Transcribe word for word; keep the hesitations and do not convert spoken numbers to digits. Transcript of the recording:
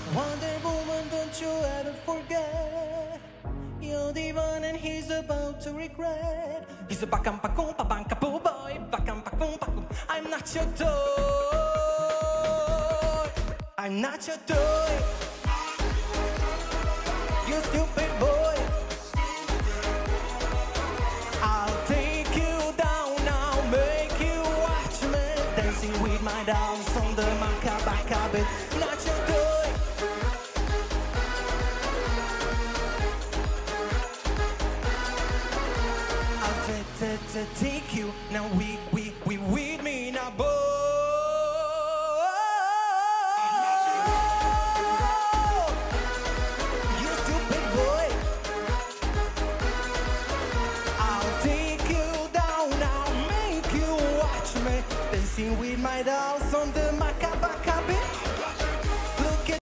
Wonder Woman, don't you ever forget. You're the one and he's about to regret. He's a bakam pakum pabanka poo boy, bakam pakum pakum. I'm not your toy. I'm not your toy. You stupid boy. I'll take you down now, make you watch me dancing with my dolls on the makabaka bed. Not your toy. I'll take you now. We we we with me now, boy. You stupid boy. I'll take you down now, make you watch me dancing with my dolls on the